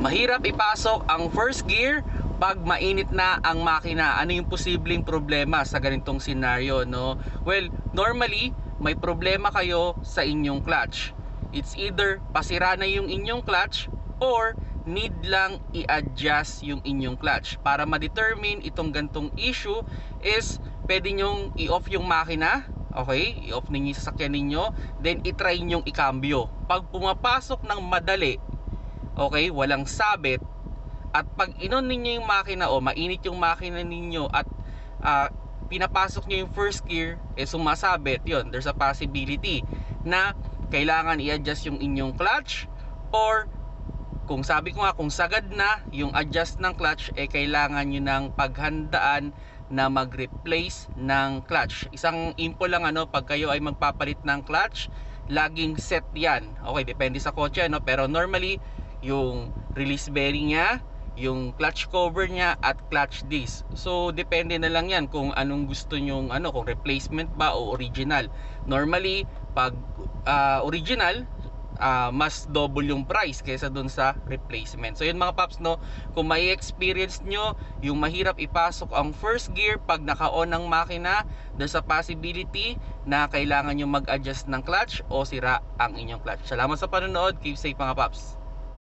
Mahirap ipasok ang first gear pag mainit na ang makina. Ano yung posibleng problema sa ganitong scenario, no? Well, normally may problema kayo sa inyong clutch. It's either pasira na yung inyong clutch or need lang i-adjust yung inyong clutch. Para ma-determine itong gantong issue is pwede nyong i-off yung makina. Okay, i-off ninyo yung sasakyan ninyo, then i-try nyong i-cambio. Pag pumapasok ng madali, okay, walang sabit, at pag inon ninyo yung makina o mainit yung makina ninyo at pinapasok nyo yung first gear, sumasabit, yun, there's a possibility na kailangan i-adjust yung inyong clutch, or kung sabi ko nga, kung sagad na yung adjust ng clutch, kailangan nyo ng paghandaan na mag-replace ng clutch. Isang info lang, pag kayo ay magpapalit ng clutch, laging set yan. Okay, depende sa kotse, pero normally yung release bearing niya, yung clutch cover niya, at clutch disc. So depende na lang yan kung anong gusto nyong kung replacement ba o original. Normally pag original, mas double yung price kaysa dun sa replacement. So yun mga paps, kung may experience nyo yung mahirap ipasok ang first gear pag naka-on ang makina, there's a possibility na kailangan nyo mag-adjust ng clutch o sira ang inyong clutch. Salamat sa panonood, keep safe mga paps.